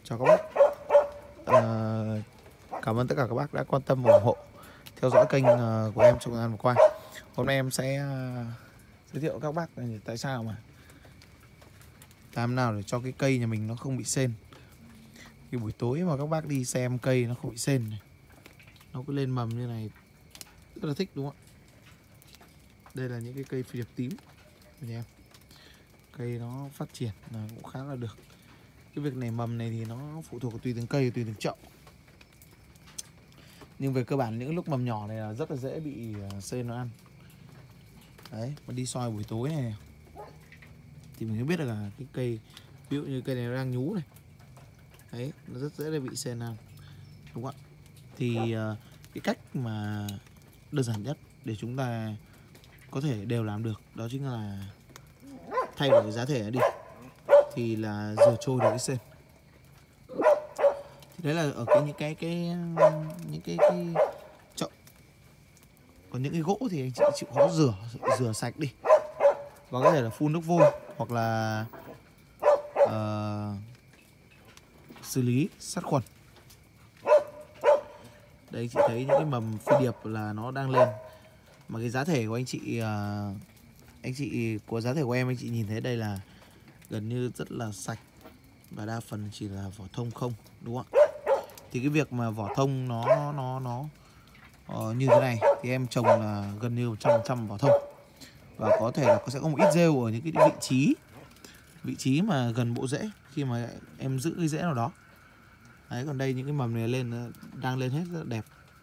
chào các bác. Cảm ơn tất cả các bác đã quan tâm và ủng hộ theo dõi kênh của em trong thời gian vừa qua. Hôm nay em sẽ giới thiệu các bác tại sao mà làm nào để cho cái cây nhà mình nó không bị sên. Cái buổi tối mà các bác đi xem cây nó không bị sên này, nó cứ lên mầm như này rất là thích, đúng không ạ? Đây là những cái cây phi điệp tím anh em. Cây nó phát triển là cũng khá là được. Cái việc nảy mầm này thì nó phụ thuộc tùy từng cây, tùy từng chậu. Nhưng về cơ bản những lúc mầm nhỏ này là rất là dễ bị sên nó ăn. Đấy, mà đi soi buổi tối này thì mình mới biết được là cái cây, ví dụ như cây này nó đang nhú này. Đấy, nó rất dễ bị sên ăn, đúng không ạ? Thì cái cách mà đơn giản nhất để chúng ta có thể đều làm được đó chính là thay đổi cái giá thể đi, thì là rửa trôi được cái sên. Đấy là ở những cái chậu. Còn những cái gỗ thì anh chị chịu khó rửa sạch đi, và có thể là phun nước vôi hoặc là xử lý sát khuẩn. Đây anh chị thấy những cái mầm phi điệp là nó đang lên, mà cái giá thể của anh chị của giá thể của em, anh chị nhìn thấy đây là gần như rất là sạch và đa phần chỉ là vỏ thông không, đúng không ạ? Thì cái việc mà vỏ thông nó như thế này thì em trồng là gần như 100% vỏ thông, và có thể là sẽ có một ít rêu ở những cái vị trí mà gần bộ rễ khi mà em giữ cái rễ nào đó. Đấy, còn đây những cái mầm này đang lên hết rất là đẹp.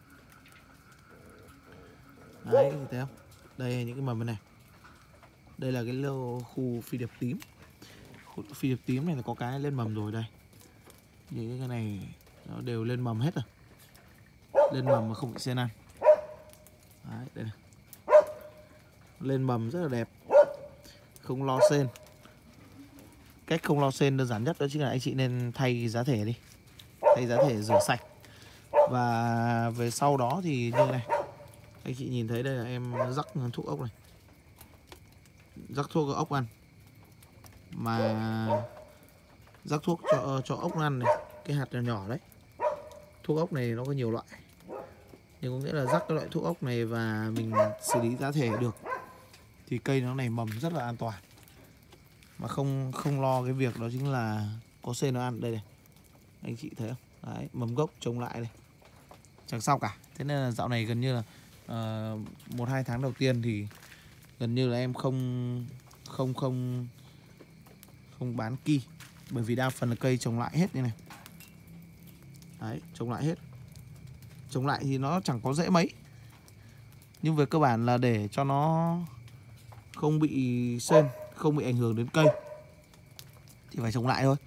Đấy, thì thấy không? Đây là những cái mầm này. Đây là cái lô khu phi điệp tím. Khu phi điệp tím này là có cái lên mầm rồi đây. Những cái này nó đều lên mầm hết rồi. Lên mầm mà không bị sên ăn. Đấy, đây này. Lên mầm rất là đẹp, không lo sên. Cách không lo sên đơn giản nhất đó chính là anh chị nên thay giá thể đi, thay giá thể rửa sạch. Và về sau đó thì như này, anh chị nhìn thấy đây là em rắc thuốc ốc này, rắc thuốc ốc ăn. Mà rắc thuốc cho ốc ăn này, cái hạt nhỏ nhỏ đấy. Thuốc ốc này nó có nhiều loại, nhưng có nghĩa là rắc cái loại thuốc ốc này và mình xử lý giá thể được thì cây nó nảy mầm rất là an toàn, mà không lo cái việc đó chính là có sên nó ăn. Đây này, anh chị thấy không? Đấy, mầm gốc trồng lại đây chẳng sao cả. Thế nên là dạo này gần như là 1-2 tháng đầu tiên thì gần như là em không bán ki, bởi vì đa phần là cây trồng lại hết như này. Đấy, trồng lại hết. Trồng lại thì nó chẳng có rễ mấy, nhưng về cơ bản là để cho nó không bị sên, không bị ảnh hưởng đến cây thì phải trồng lại thôi.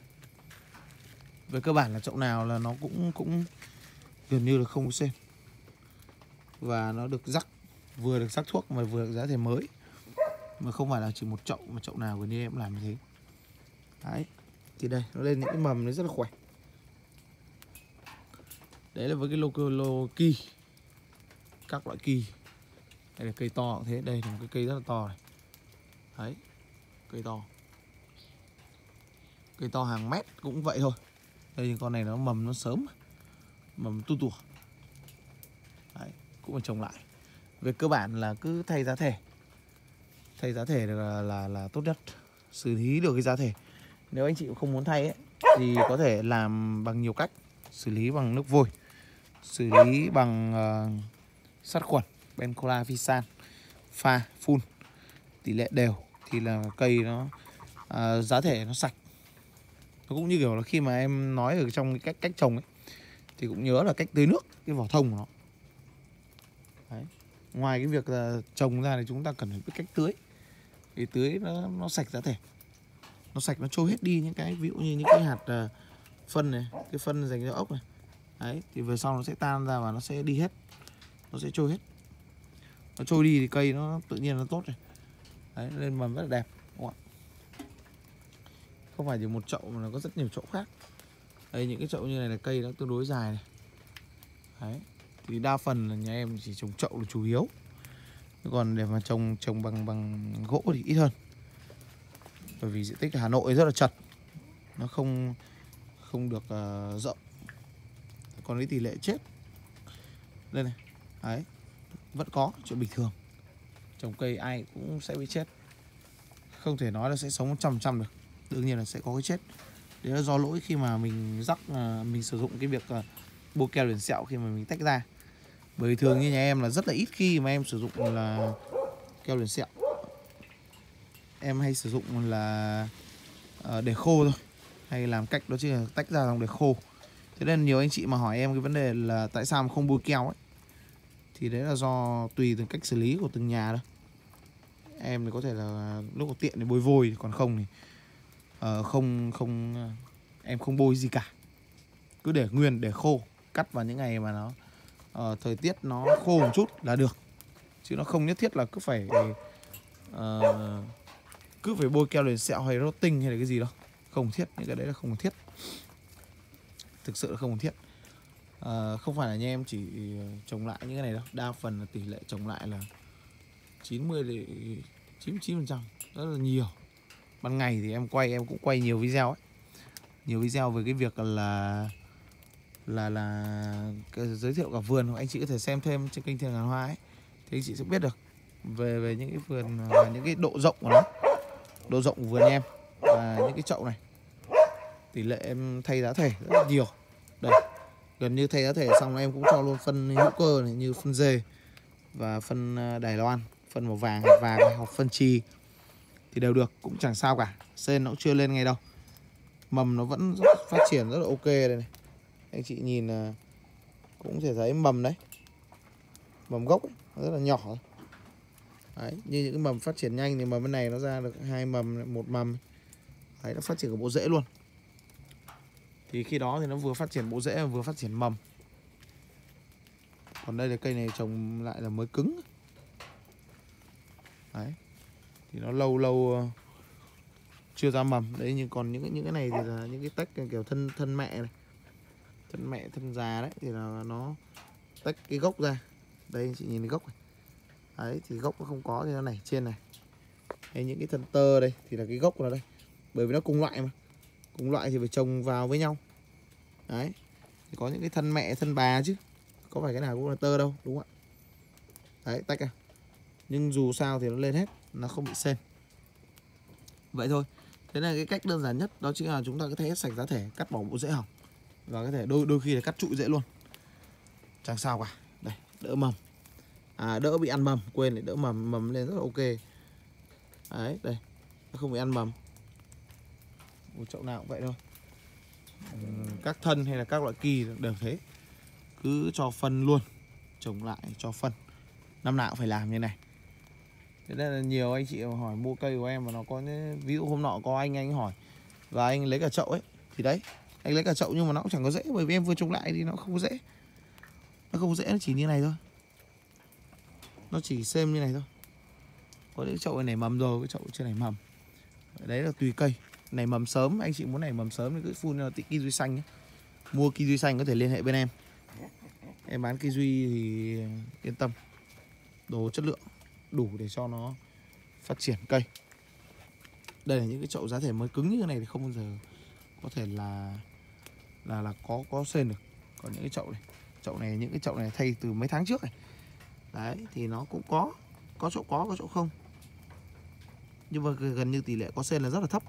Về cơ bản là chậu nào là nó cũng gần như là không có sên, và nó được rắc, vừa được rắc thuốc mà vừa được giá thể mới, mà không phải là chỉ một chậu, mà chậu nào gần như em làm như thế. Đấy, thì đây nó lên những cái mầm nó rất là khỏe. Đấy là với cái lô ki, các loại ki. Đây là cây to cũng thế, đây là một cái cây rất là to này. Đấy, cây to hàng mét cũng vậy thôi. Đây thì con này nó mầm nó sớm, mầm tu tủa. Đấy, cũng phải trồng lại. Về cơ bản là cứ thay giá thể. Thay giá thể là tốt nhất, xử lý được cái giá thể. Nếu anh chị cũng không muốn thay ấy, thì có thể làm bằng nhiều cách. Xử lý bằng nước vôi, xử lý bằng sát khuẩn Bencola Visan, pha phun tỷ lệ đều thì là cây nó giá thể nó sạch. Nó cũng như kiểu là khi mà em nói ở trong cái cách trồng ấy, thì cũng nhớ là cách tưới nước cái vỏ thông của nó. Đấy. Ngoài cái việc là trồng ra thì chúng ta cần phải biết cách tưới. Thì tưới nó sạch giá thể, nó sạch, nó trôi hết đi những cái, ví dụ như những cái hạt phân này, cái phân dành cho ốc này. Đấy, thì về sau nó sẽ tan ra và nó sẽ đi hết, nó sẽ trôi hết. Nó trôi đi thì cây nó tự nhiên nó tốt rồi. Đấy, lên mầm rất là đẹp, đúng không ạ? Không phải chỉ một chậu mà nó có rất nhiều chậu khác. Đây, những cái chậu như này là cây nó tương đối dài này. Đấy, thì đa phần là nhà em chỉ trồng chậu là chủ yếu. Còn để mà trồng bằng gỗ thì ít hơn, bởi vì diện tích Hà Nội rất là chật, nó không không được rộng. Còn cái tỷ lệ chết đây này, đấy, vẫn có chuyện bình thường. Trồng cây ai cũng sẽ bị chết, không thể nói là sẽ sống 100% được, đương nhiên là sẽ có cái chết. Đấy là do lỗi khi mà mình rắc, mình sử dụng cái việc bôi keo liền sẹo khi mà mình tách ra. Bởi vì thường như nhà em là rất là ít khi mà em sử dụng là keo liền sẹo, em hay sử dụng là để khô thôi, hay làm cách đó chính là tách ra xong để khô. Thế nên nhiều anh chị mà hỏi em cái vấn đề là tại sao mà không bôi keo ấy, thì đấy là do tùy từng cách xử lý của từng nhà thôi. Em thì có thể là lúc có tiện thì bôi vôi, còn không thì em không bôi gì cả, cứ để nguyên, để khô, cắt vào những ngày mà nó thời tiết nó khô một chút là được, chứ nó không nhất thiết là cứ phải bôi keo liền sẹo hay rotting hay là cái gì đâu, không thiết, những cái đấy là không cần thiết, thực sự là không cần thiết. Không phải là nhà em chỉ trồng lại những cái này đâu, đa phần là tỷ lệ trồng lại là 90 đến 99%, rất là nhiều. Ban ngày thì em cũng quay nhiều video ấy, nhiều video về cái việc là giới thiệu cả vườn. Anh chị có thể xem thêm trên kênh Thiện Ngàn Hoa ấy, thì anh chị sẽ biết được về những cái vườn và những cái độ rộng của nó, độ rộng của vườn em. Và những cái chậu này tỷ lệ em thay giá thể rất là nhiều. Đây, gần như thay giá thể xong em cũng cho luôn phân hữu cơ này, như phân dê và phân Đài Loan, phân màu vàng, hạt vàng hoặc phân trì thì đều được, cũng chẳng sao cả. Sên nó cũng chưa lên ngay đâu, mầm nó vẫn phát triển rất là ok đây này. Anh chị nhìn cũng thể thấy mầm đấy, mầm gốc ấy, nó rất là nhỏ thôi. Đấy, như những cái mầm phát triển nhanh thì mầm bên này nó ra được 2 mầm, 1 mầm. Đấy, nó phát triển cả bộ rễ luôn. Thì khi đó thì nó vừa phát triển bộ rễ vừa phát triển mầm. Còn đây là cây này trồng lại là mới cứng. Đấy, thì nó lâu chưa ra mầm. Đấy, nhưng còn những cái này thì là những cái tách kiểu thân mẹ này, thân mẹ, thân già đấy, thì là nó tách cái gốc ra. Đây anh chị nhìn cái gốc này. Đấy, thì gốc nó không có thì nó nảy trên này. Hay những cái thân tơ đây thì là cái gốc của nó đây. Bởi vì nó cùng loại mà, cùng loại thì phải trồng vào với nhau. Đấy, thì có những cái thân mẹ, thân bà chứ, có phải cái nào cũng là tơ đâu, đúng không ạ? Đấy, tách ra. Nhưng dù sao thì nó lên hết, nó không bị sên. Vậy thôi. Thế là cái cách đơn giản nhất, đó chính là chúng ta cứ thay hết sạch giá thể, cắt bỏ bộ rễ hỏng. Và có thể đôi khi là cắt trụi rễ luôn, chẳng sao cả. Đây, đỡ mầm, đỡ bị ăn mầm, quên lại, đỡ mầm lên rất là ok. Đấy, đây, nó không bị ăn mầm. Một chậu nào cũng vậy thôi. Các thân hay là các loại kỳ đều thế, cứ cho phân luôn, trồng lại cho phân, năm nào cũng phải làm như này. Thế nên là nhiều anh chị hỏi mua cây của em mà nó có, ví dụ hôm nọ có anh hỏi và anh lấy cả chậu ấy, thì đấy, anh lấy cả chậu nhưng mà nó cũng chẳng có rễ, bởi vì em vừa trồng lại thì nó không có rễ. Nó không có rễ, nó chỉ như này thôi, nó chỉ xem như này thôi. Có những chậu này nảy mầm rồi, cái chậu chưa nảy mầm. Đấy là tùy cây. Nảy mầm sớm, anh chị muốn nảy mầm sớm thì cứ phun là tị kiwi xanh nhé. Mua kiwi xanh có thể liên hệ bên em. Em bán kiwi thì yên tâm, đồ chất lượng, đủ để cho nó phát triển cây. Đây là những cái chậu giá thể mới cứng như thế này thì không bao giờ có thể là có sên được. Còn những cái chậu này, những cái chậu này thay từ mấy tháng trước này. Đấy, thì nó cũng có chỗ có chỗ không. Nhưng mà gần như tỷ lệ có sên là rất là thấp.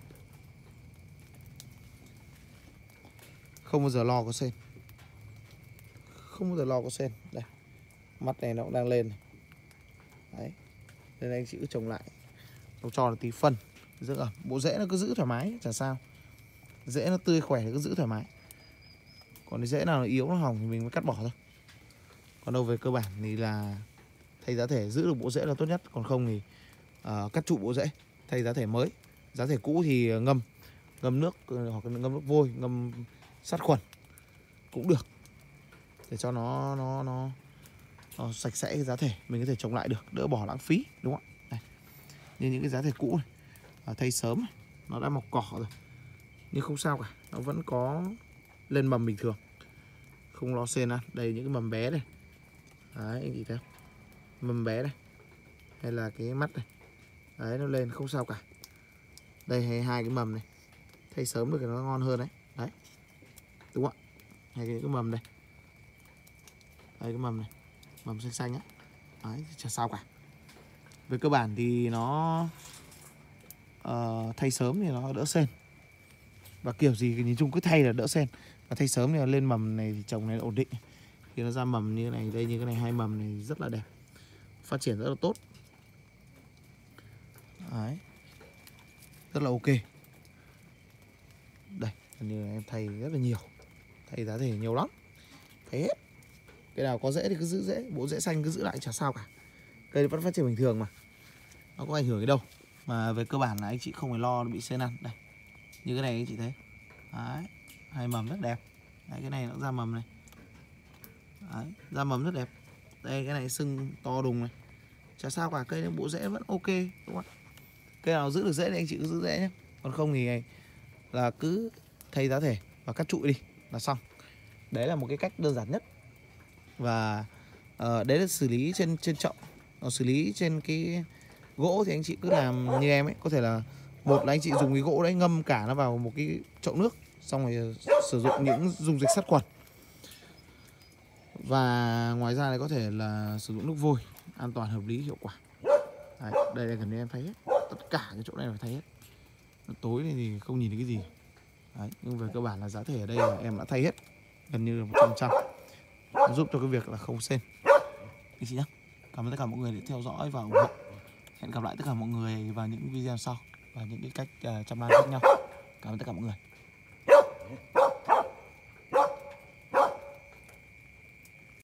Không bao giờ lo có sên. Không bao giờ lo có sên. Đây, mắt này nó cũng đang lên này. Đấy, nên anh chị cứ trồng lại, nó cho là tí phân, giữ ẩm. Bộ rễ nó cứ giữ thoải mái, chả sao. Rễ nó tươi khỏe thì cứ giữ thoải mái. Còn cái rễ nào nó yếu, nó hỏng thì mình mới cắt bỏ thôi. Còn đâu về cơ bản thì là thay giá thể, giữ được bộ rễ là tốt nhất. Còn không thì cắt trụ bộ rễ, thay giá thể mới. Giá thể cũ thì ngâm nước, hoặc ngâm nước vôi, ngâm sát khuẩn cũng được, để cho nó sạch sẽ cái giá thể, mình có thể trồng lại được, đỡ bỏ lãng phí, đúng không ạ? Đây, như những cái giá thể cũ này, thay sớm này, nó đã mọc cỏ rồi nhưng không sao cả, nó vẫn có lên mầm bình thường, không lo sên ăn. Đây, những cái mầm bé này, đấy, anh chị thấy không? Mầm bé này, hay là cái mắt này, đấy, nó lên không sao cả. Đây, hay hai cái mầm này, thay sớm được thì nó ngon hơn đấy. Đấy, đúng không ạ? Hay cái mầm đây, đây cái mầm này, mầm xanh xanh á, đấy, chả sao cả. Về cơ bản thì nó thay sớm thì nó đỡ sên, và kiểu gì nhìn chung cứ thay là đỡ sên, và thay sớm thì lên mầm này thì trồng này là ổn định. Khi nó ra mầm như này, đây như cái này, hai mầm này rất là đẹp, phát triển rất là tốt. Đấy, rất là ok. Đây, như em thay rất là nhiều, thay giá thể nhiều lắm, thay hết. Cái nào có rễ thì cứ giữ rễ, bộ rễ xanh cứ giữ lại chả sao cả. Cây vẫn phát triển bình thường mà, nó có ảnh hưởng gì đâu. Mà về cơ bản là anh chị không phải lo nó bị sên ăn. Đây, như cái này anh chị thấy, đấy, hai mầm rất đẹp. Đấy, cái này nó ra mầm này, đấy, ra mầm rất đẹp. Đây, cái này sưng to đùng này, chả sao cả, cây bộ rễ vẫn ok, đúng không ạ? Cây nào giữ được rễ thì anh chị cứ giữ rễ nhé, còn không thì là cứ thay giá thể và cắt trụi đi là xong. Đấy là một cái cách đơn giản nhất. Và đấy là xử lý trên chậu. Còn xử lý trên cái gỗ thì anh chị cứ làm như em ấy, có thể là một là anh chị dùng cái gỗ đấy ngâm cả nó vào một cái chậu nước, xong rồi sử dụng những dung dịch sát khuẩn, và ngoài ra thì có thể là sử dụng nước vôi, an toàn, hợp lý, hiệu quả. Đấy, đây là gần như em thay hết, tất cả cái chỗ này phải thay hết. Tối này thì không nhìn thấy cái gì. Đấy, nhưng về cơ bản là giá thể ở đây là em đã thay hết gần như là 100%, giúp cho cái việc là không sên. Anh chị nhé, cảm ơn tất cả mọi người đã theo dõi và ủng hộ. Hẹn gặp lại tất cả mọi người vào những video sau và những cái cách chăm lá khác nhau. Cảm ơn tất cả mọi người.